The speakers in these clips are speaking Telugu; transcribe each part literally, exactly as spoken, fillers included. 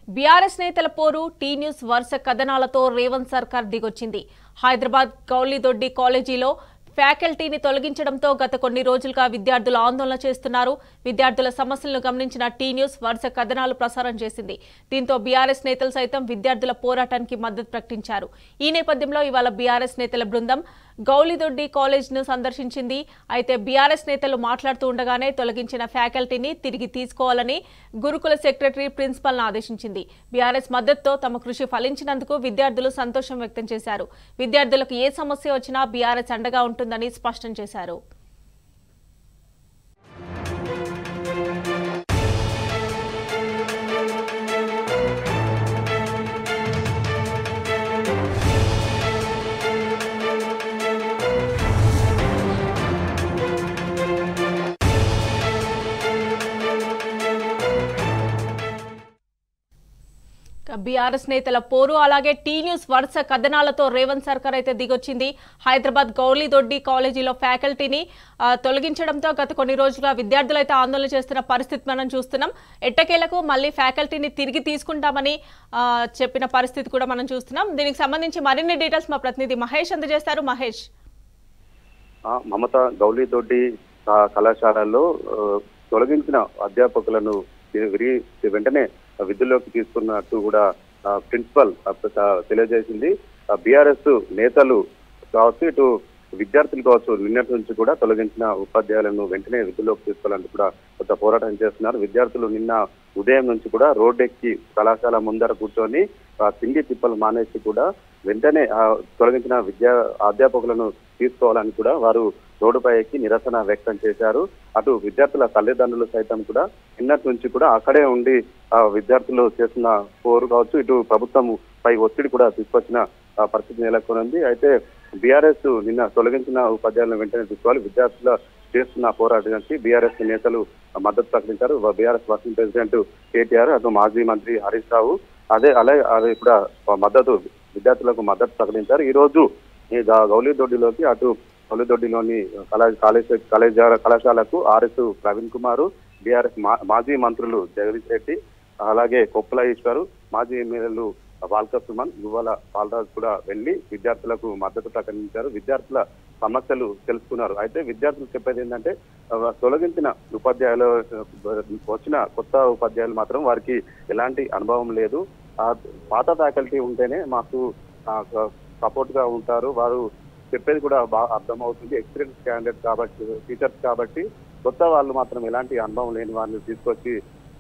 బీఆర్ఎస్ నేతల పోరు టీ న్యూస్ వరుస కథనాలతో రేవంత్ సర్కార్ దిగొచ్చింది. హైదరాబాద్ గౌలిదొడ్డి కాలేజీలో ఫ్యాకల్టీని తొలగించడంతో గత కొన్ని రోజులుగా విద్యార్థులు ఆందోళన చేస్తున్నారు. విద్యార్థుల సమస్యలను గమనించిన టీ న్యూస్ వరుస కథనాలు ప్రసారం చేసింది. దీంతో బీఆర్ఎస్ నేతలు సైతం విద్యార్థుల పోరాటానికి మద్దతు ప్రకటించారు. ఈ నేపథ్యంలో ఇవాళ బీఆర్ఎస్ నేతల బృందం గౌలిదొడ్డి కాలేజ్ను సందర్శించింది. అయితే బీఆర్ఎస్ నేతలు మాట్లాడుతూ ఉండగానే తొలగించిన ఫ్యాకల్టీని తిరిగి తీసుకోవాలని గురుకుల సెక్రటరీ ప్రిన్సిపల్ను ఆదేశించింది. బీఆర్ఎస్ మద్దతుతో తమ కృషి ఫలించినందుకు విద్యార్థులు సంతోషం వ్యక్తం చేశారు. విద్యార్థులకు ఏ సమస్య వచ్చినా బీఆర్ఎస్ అండగా ఉంటుందని స్పష్టం చేశారు. బీఆర్ఎస్ నేతల పోరు అలాగే టీ న్యూస్ వరుస కథనాలతో రేవంత్ సర్కార్ అయితే దిగొచ్చింది. హైదరాబాద్ గౌలిదొడ్డి కాలేజీలో ఫ్యాకల్టీని తొలగించడంతో గత కొన్ని రోజులుగా విద్యార్థులు అయితే ఆందోళన చేస్తున్న పరిస్థితి మనం చూస్తున్నాం. ఎట్టకేలకు మళ్ళీ ఫ్యాకల్టీని తిరిగి తీసుకుంటామని చెప్పిన పరిస్థితి కూడా మనం చూస్తున్నాం. దీనికి సంబంధించి మరిన్ని డీటెయిల్స్ మా ప్రతినిధి మహేష్ అందజేస్తారు. మహేష్, మమత గౌలిదొడ్డి కళాశాలలో తొలగించిన అధ్యాపకులను వెంటనే విధుల్లోకి తీసుకున్నట్టు కూడా ప్రిన్సిపల్ తెలియజేసింది. బీఆర్ఎస్ నేతలు కావచ్చు, ఇటు విద్యార్థులు కావచ్చు, నిన్నటి నుంచి కూడా తొలగించిన ఉపాధ్యాయులను వెంటనే విధుల్లోకి తీసుకోవాలని కూడా కొంత పోరాటం చేస్తున్నారు. విద్యార్థులు నిన్న ఉదయం నుంచి కూడా రోడ్డెక్కి కళాశాల ముందర కూర్చొని తిండి తిప్పలు మానేసి కూడా వెంటనే తొలగించిన విద్యా అధ్యాపకులను తీసుకోవాలని కూడా వారు రోడ్డుపై ఎక్కి నిరసన వ్యక్తం చేశారు. అటు విద్యార్థుల తల్లిదండ్రులు సైతం కూడా నిన్నటి నుంచి కూడా అక్కడే ఉండి ఆ విద్యార్థులు చేస్తున్న పోరు కావచ్చు, ఇటు ప్రభుత్వం పై ఒత్తిడి కూడా తీసుకొచ్చిన పరిస్థితి నెలకొంది. అయితే బీఆర్ఎస్ నిన్న తొలగించిన ఉపాధ్యాయులను వెంటనే తీసుకోవాలి, విద్యార్థుల చేస్తున్న పోరాటానికి బీఆర్ఎస్ నేతలు మద్దతు ప్రకటించారు. బీఆర్ఎస్ వర్కింగ్ ప్రెసిడెంట్ కేటీఆర్, అటు మాజీ మంత్రి హరీష్ రావు అదే అలాగే అది కూడా మద్దతు విద్యార్థులకు మద్దతు ప్రకటించారు. ఈ రోజు ఈ గౌలిదొడ్డిలోకి అటు గౌలిదొడ్డిలోని కళాశాల కాలేజ్ కాలేజ్ కళాశాలకు ఆర్ఎస్ ప్రవీణ్ కుమార్, బీఆర్ఎస్ మాజీ మంత్రులు జగదీష్ రెడ్డి, అలాగే కొప్పుల ఈశ్వరు, మాజీ ఎమ్మెల్యేలు వాల్క సుమన్, గువ్వల బాలరాజు కూడా వెళ్లి విద్యార్థులకు మద్దతు ప్రకటించారు. విద్యార్థుల సమస్యలు తెలుసుకున్నారు. అయితే విద్యార్థులు చెప్పేది ఏంటంటే తొలగించిన ఉపాధ్యాయులు వచ్చిన కొత్త ఉపాధ్యాయులు మాత్రం వారికి ఎలాంటి అనుభవం లేదు, పాత ఫ్యాకల్టీ ఉంటేనే మాకు సపోర్ట్ గా ఉంటారు, వారు చెప్పేది కూడా బాగా అర్థమవుతుంది, ఎక్స్పీరియన్స్ క్యాండిడేట్ కాబట్టి టీచర్స్ కాబట్టి కొత్త వాళ్ళు మాత్రం ఎలాంటి అనుభవం లేని వారిని తీసుకొచ్చి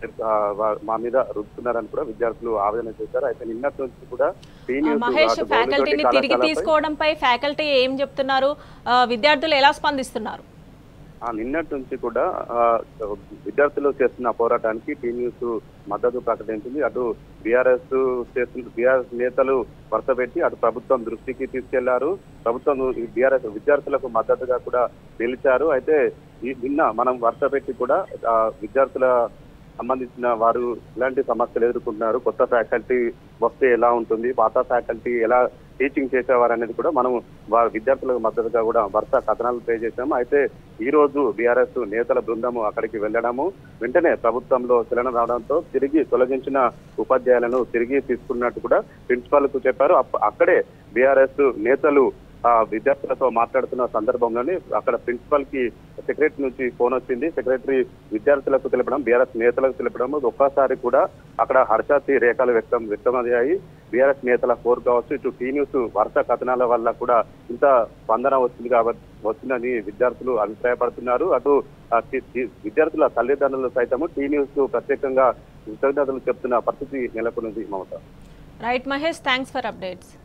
మా మీద రుద్దుతున్నారని కూడా విద్యార్థులు ఆవేదన చేశారు. అయితే నిన్నటి నుంచి కూడా మహేష్, ఫ్యాకల్టీని తిరిగి తీసుకోవడంపై ఫ్యాకల్టీ ఏం చెప్తున్నారు, విద్యార్థులు ఎలా స్పందిస్తున్నారు? నిన్నటి నుంచి కూడా విద్యార్థులు చేస్తున్న పోరాటానికి టీ న్యూస్ మద్దతు ప్రకటించింది. అటు బీఆర్ఎస్ చేస్తున్న బీఆర్ఎస్ నేతలు వరుస పెట్టి అటు ప్రభుత్వం దృష్టికి తీసుకెళ్లారు. ప్రభుత్వం బీఆర్ఎస్ విద్యార్థులకు మద్దతుగా కూడా నిలిచారు. అయితే ఈ నిన్న మనం వరుస పెట్టి కూడా విద్యార్థుల సంబంధించిన వారు ఇలాంటి సమస్యలు ఎదుర్కొంటున్నారు, కొత్త ఫ్యాకల్టీ వస్తే ఎలా ఉంటుంది, పాత ఫ్యాకల్టీ ఎలా టీచింగ్ చేసేవారు అనేది కూడా మనం వారి విద్యార్థులకు మద్దతుగా కూడా వరుస కథనాలు ప్లే చేశాము. అయితే ఈ రోజు బీఆర్ఎస్ నేతల బృందము అక్కడికి వెళ్లడము, వెంటనే ప్రభుత్వంలో చలనం రావడంతో తిరిగి తొలగించిన ఉపాధ్యాయులను తిరిగి తీసుకున్నట్టు కూడా ప్రిన్సిపాల్ కు చెప్పారు. అక్కడే బీఆర్ఎస్ నేతలు ఆ విద్యార్థులతో మాట్లాడుతున్న సందర్భంలోనే అక్కడ ప్రిన్సిపల్ కి సెక్రటరీ నుంచి ఫోన్ వచ్చింది. సెక్రటరీ విద్యార్థులకు తెలపడం, బీఆర్ఎస్ నేతలకు తెలపడం, ఒక్కసారి కూడా అక్కడ హర్షాతి రేఖలు వ్యక్తం వ్యక్తమయ్యాయి. బీఆర్ఎస్ నేతల ఫోర్ కావచ్చు, ఇటు టీ న్యూస్ వరుస కథనాల వల్ల కూడా ఇంత స్పందన వచ్చింది కాబట్టి వచ్చిందని విద్యార్థులు అభిప్రాయపడుతున్నారు. అటు విద్యార్థుల తల్లిదండ్రులు సైతము టీ న్యూస్ ప్రత్యేకంగా కృతజ్ఞతలు చెప్తున్న పరిస్థితి నెలకొన్నది. Mamata. Right Mahesh, thanks for updates.